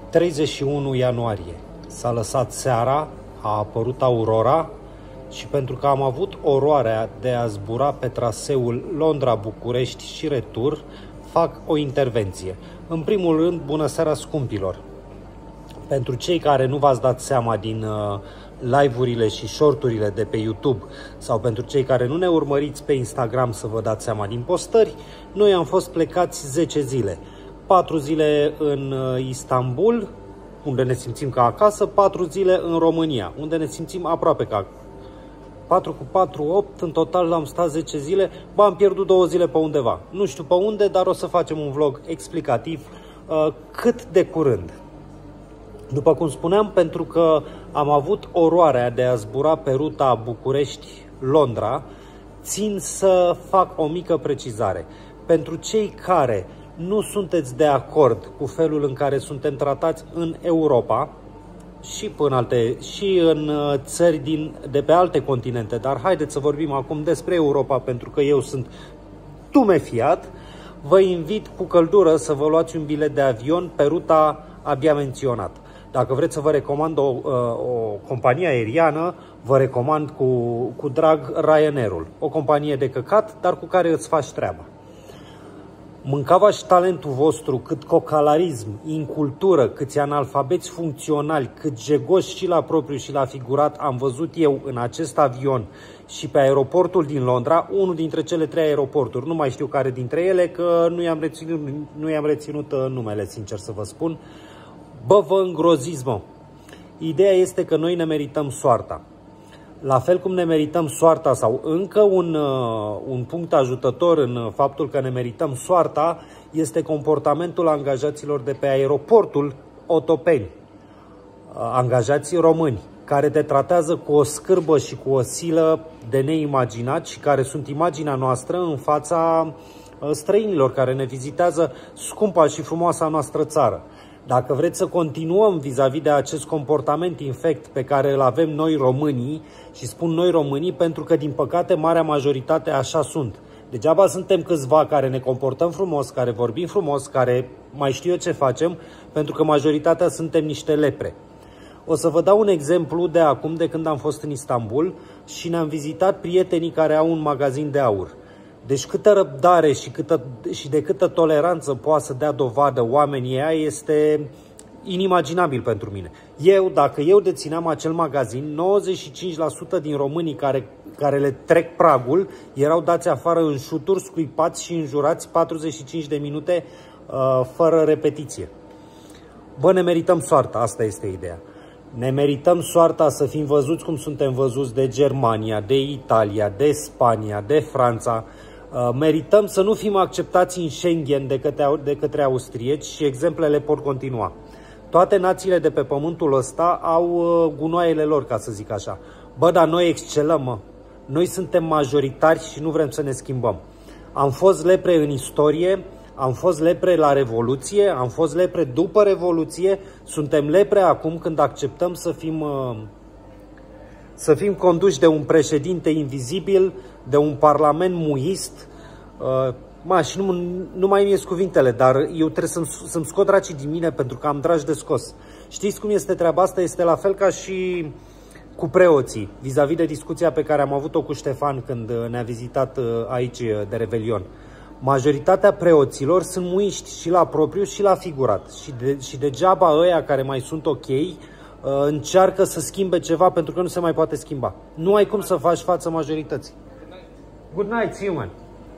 31 ianuarie. S-a lăsat seara, a apărut aurora și pentru că am avut oroarea de a zbura pe traseul Londra-București și retur, fac o intervenție. În primul rând, bună seara scumpilor! Pentru cei care nu v-ați dat seama din live-urile și short-urile de pe YouTube sau pentru cei care nu ne urmăriți pe Instagram să vă dați seama din postări, noi am fost plecați 10 zile. 4 zile în Istanbul, unde ne simțim ca acasă, 4 zile în România, unde ne simțim aproape ca 4 cu 4, 8, în total am stat 10 zile, am pierdut 2 zile pe undeva. Nu știu pe unde, dar o să facem un vlog explicativ cât de curând. După cum spuneam, pentru că am avut oroarea de a zbura pe ruta București-Londra, țin să fac o mică precizare. Pentru cei care nu sunteți de acord cu felul în care suntem tratați în Europa și în țări de pe alte continente, dar haideți să vorbim acum despre Europa, pentru că eu sunt tumefiat, vă invit cu căldură să vă luați un bilet de avion pe ruta abia menționată. Dacă vreți să vă recomand o companie aeriană, vă recomand cu drag Ryanair-ul. O companie de căcat, dar cu care îți faci treaba. Mâncava și talentul vostru, cât cocalarism, incultură, câți analfabeți funcționali, cât jegoși și la propriu și la figurat am văzut eu în acest avion și pe aeroportul din Londra, unul dintre cele 3 aeroporturi, nu mai știu care dintre ele, că nu i-am reținut numele, sincer să vă spun. Bă, vă îngroziți, mă. Ideea este că noi ne merităm soarta. La fel cum ne merităm soarta, sau încă un punct ajutător în faptul că ne merităm soarta, este comportamentul angajaților de pe aeroportul Otopeni. Angajații români, care te tratează cu o scârbă și cu o silă de neimaginat și care sunt imaginea noastră în fața străinilor care ne vizitează scumpa și frumoasa noastră țară. Dacă vreți să continuăm vis-a-vis de acest comportament infect pe care îl avem noi românii, și spun noi românii pentru că din păcate marea majoritate așa sunt. Degeaba suntem câțiva care ne comportăm frumos, care vorbim frumos, care mai știu eu ce facem, pentru că majoritatea suntem niște lepre. O să vă dau un exemplu de acum, de când am fost în Istanbul și ne-am vizitat prietenii care au un magazin de aur. Deci câtă răbdare și de câtă toleranță poate să dea dovadă oamenii ăia este inimaginabil pentru mine. Dacă eu dețineam acel magazin, 95% din românii care le trec pragul erau dați afară în șuturi, scuipați și înjurați 45 de minute fără repetiție. Bă, ne merităm soarta, asta este ideea. Ne merităm soarta să fim văzuți cum suntem văzuți de Germania, de Italia, de Spania, de Franța. Merităm să nu fim acceptați în Schengen de către austrieci și exemplele pot continua. Toate națiile de pe pământul ăsta au gunoaiele lor, ca să zic așa. Bă, dar noi excelăm, mă. Noi suntem majoritari și nu vrem să ne schimbăm. Am fost lepre în istorie, am fost lepre la Revoluție, am fost lepre după Revoluție, suntem lepre acum când acceptăm să fim conduși de un președinte invizibil, de un parlament muist. Și nu mai mi-e cuvintele, dar eu trebuie să-mi scot dracii din mine pentru că am dragi de scos. Știți cum este treaba asta? Este la fel ca și cu preoții, vis-a-vis de discuția pe care am avut-o cu Ștefan când ne-a vizitat aici de Revelion. Majoritatea preoților sunt muiști și la propriu și la figurat. Și degeaba ăia care mai sunt ok încearcă să schimbe ceva pentru că nu se mai poate schimba. Nu ai cum să faci față majorității. Good night, see you, man.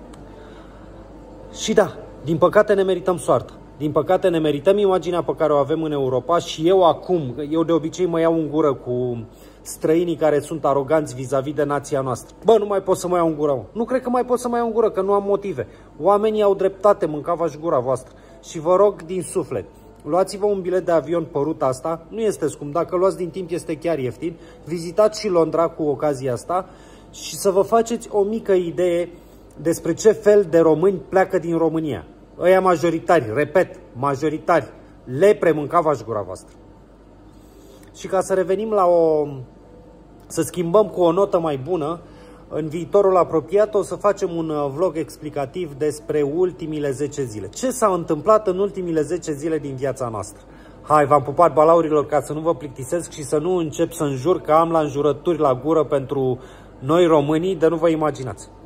Și da, din păcate ne merităm soarta. Din păcate ne merităm imaginea pe care o avem în Europa și eu de obicei mă iau în gură cu străinii care sunt aroganți vis-a-vis de nația noastră. Bă, nu mai pot să mă iau în gură, mă. Nu cred că mai pot să mă iau în gură, că nu am motive. Oamenii au dreptate, mâncava-și gura voastră. Și vă rog din suflet, luați-vă un bilet de avion pe ruta asta, nu este scump, dacă luați din timp este chiar ieftin. Vizitați și Londra cu ocazia asta și să vă faceți o mică idee despre ce fel de români pleacă din România. Ăia majoritari, repet, majoritari, lepre, mâncava-și gura voastră. Și ca să revenim să schimbăm cu o notă mai bună, în viitorul apropiat o să facem un vlog explicativ despre ultimile 10 zile. Ce s-a întâmplat în ultimile 10 zile din viața noastră? Hai, v-am pupat balaurilor ca să nu vă plictisesc și să nu încep să înjur, că am la înjurături la gură pentru noi românii, de nu vă imaginați.